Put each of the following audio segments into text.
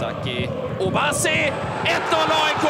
Ishizaki. Obasi! 1-0 AIK!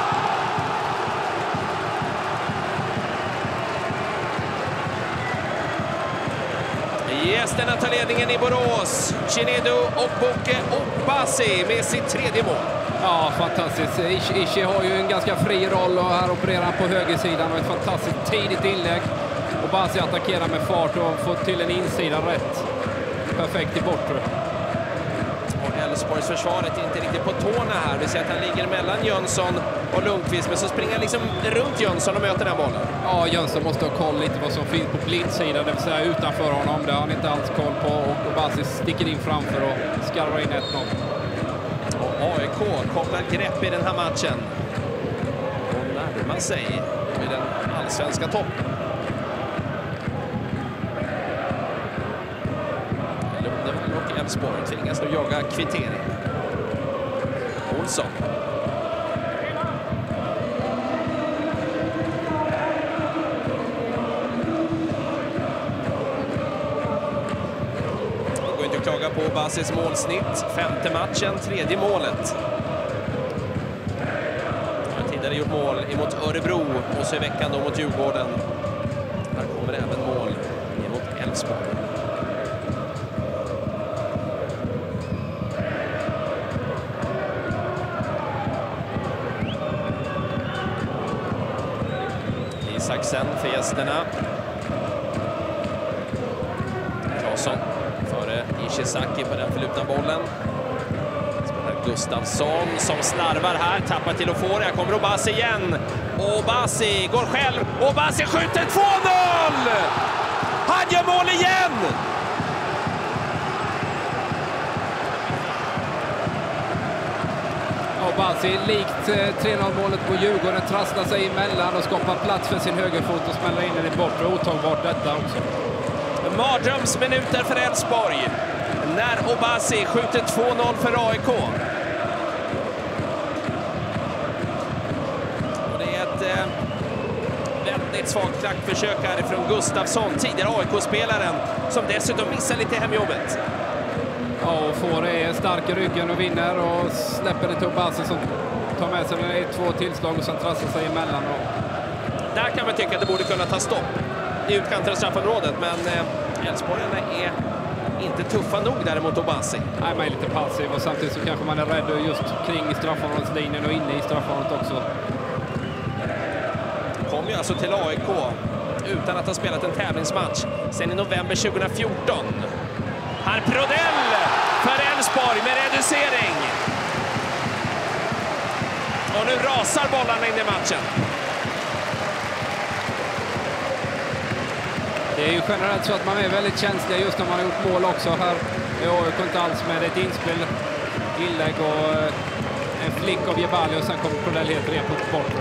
Gästerna tar ledningen i Borås. Chinedu och Boke Obasi med sitt tredje mål. Ja, fantastiskt. Ishi har ju en ganska fri roll och här opererar han på högersidan och ett fantastiskt tidigt inlägg. Obasi attackerar med fart och får till en insida rätt. Perfekt i bortre. Och Elfsborgs försvaret är inte riktigt på tårna här. Vi ser att han ligger mellan Jönsson och Lundqvist, men så springer han liksom runt Jönsson och möter den här bollen. Ja, Jönsson måste ha koll lite vad som finns på blindsidan, det vill säga utanför honom. Det har han inte alls koll på och Obasi sticker in framför och skarvar in 1-0. Och AIK kopplar grepp i den här matchen. Och närmar sig med den allsvenska toppen. Lundevall och Elfsborg tvingas nu jaga kvittering. Olsson. Det går inte att klaga på Obasis målsnitt. 5:e matchen, 3:e målet. Han har tidigare gjort mål emot Örebro och så i veckan då mot Djurgården. Här kommer även mål emot Elfsborg. Isaksen för gästerna. Claesson före Ishizaki på den förlutna bollen. Spelar Gustafsson som slarvar här, tappar till Ofori. Här kommer Obasi igen. Obasi går själv. Obasi skjuter 2-0! Han gör mål igen! Obasi likt 3-0-målet på Djurgården trasslar sig emellan och skapar plats för sin högerfot och smäller in den i bortre. Otagbart detta också. Mardrömsminuter för Elfsborg när Obasi skjuter 2-0 för AIK. Och det är ett väldigt svagt klackförsök här från Gustafsson, tidigare AIK-spelaren, som dessutom missar lite hemjobbet. Ja, och får är stark i ryggen och vinner och släpper det till Obasi som tar med sig 2 tillslag och sen trasslar sig emellan. Där kan man tycka att det borde kunna ta stopp i utkanten av straffområdet, men Elfsborgarna är inte tuffa nog däremot Obasi. Nej, man är lite passiv och samtidigt så kanske man är rädd just kring straffområdeslinjen och inne i straffområdet också. Kom ju alltså till AIK utan att ha spelat en tävlingsmatch sen i november 2014. Här Prodell för Elfsborg med reducering. Och nu rasar bollarna in i matchen. Det är ju generellt så att man är väldigt känslig just när man har gjort mål också. Här är AIK inte alls med ett inspel, inlägg och en flick av Jebali och sen kommer Prodell helt repot bort.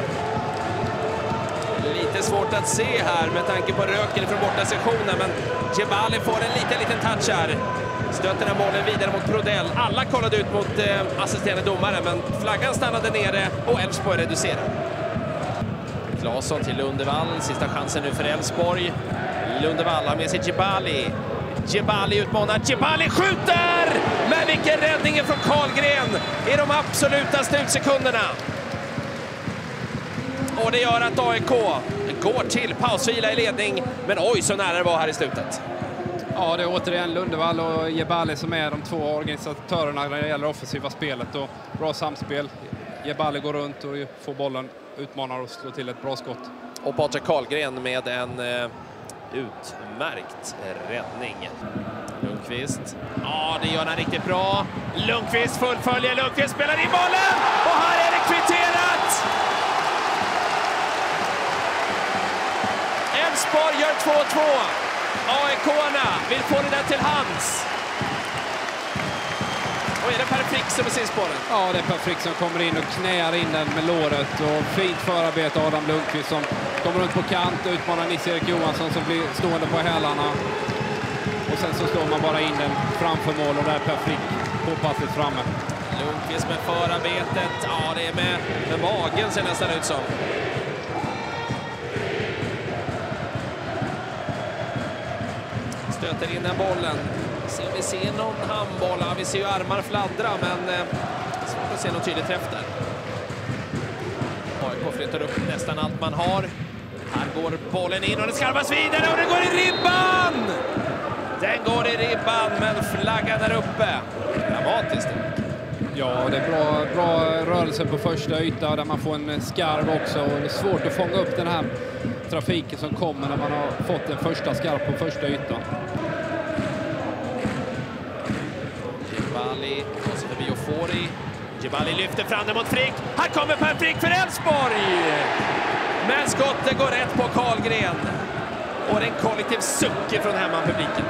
Lite svårt att se här med tanke på röken från borta sessionen, men Jebali får en liten touch här. Stöter den bollen vidare mot Prodell. Alla kollade ut mot assisterande domare, men flaggan stannade nere och Elfsborg reducerar. Claesson till Lundevall. Sista chansen nu för Elfsborg. Lundevall har med sig Jebali. Jebali utmanar. Jebali skjuter! Men vilken räddning från Karlgren i de absoluta slutsekunderna. Och det gör att AIK går till pausvila i ledning. Men oj, så nära det var här i slutet. Ja, det är återigen Lundevall och Jebali som är de 2 organisatörerna när det gäller offensiva spelet. Och bra samspel. Jebali går runt och får bollen, utmanar och slår till ett bra skott. Och Patrik Karlgren med en utmärkt räddning. Lundqvist. Ja, det gör han riktigt bra. Lundqvist fullföljer. Lundqvist spelar in bollen. Och här är det kvitterat! Elfsborg gör 2-2. AIK-arna vill få det där till hands. Och är det Per Frick som är sist på den? Ja, det är Per Frick som kommer in och knäar in den med låret. Och fint förarbete Adam Lundqvist som kommer runt på kant och utmanar Nils-Erik Johansson som blir stående på hälarna. Och sen så slår man bara in den framför mål och där är Per Frick påpassligt framme. Lundqvist med förarbetet. Ja, det är med magen ser nästan ut som. Stöter in den bollen. Vi ser någon handboll. Vi ser ju armar fladdra, men se någon tydlig träff där. AIK flyttar upp nästan allt man har. Här går bollen in och den skarvas vidare och den går i ribban! Den går i ribban, men flaggan är uppe. Dramatiskt. Ja, det är bra rörelse på första yta där man får en skarv också. Och det är svårt att fånga upp den här trafiken som kommer när man har fått en första skarv på första ytan. Djibali går sig förbi Ofori. Djibali lyfter fram den mot Frick. Här kommer Per Frick för Elfsborg! Men skottet går rätt på Karlgren. Och en kollektiv suck från hemmapubliken.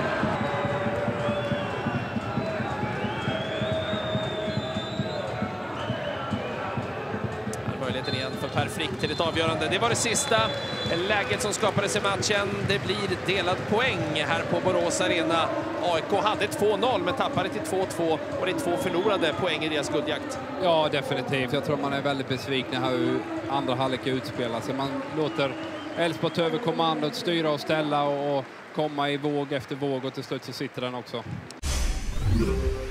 Möjligheten igen för Per Frick till ett avgörande. Det var det sista läget som skapades i matchen. Det blir delad poäng här på Borås Arena. AIK hade 2-0 men tappade till 2-2 och det är 2 förlorade poäng i deras guldjakt. Ja, definitivt. Jag tror man är väldigt besviken här hur andra halvlek utspelar sig. Man låter Elfsborg ta över kommandot, styra och ställa och komma i våg efter våg och till slut så sitter den också.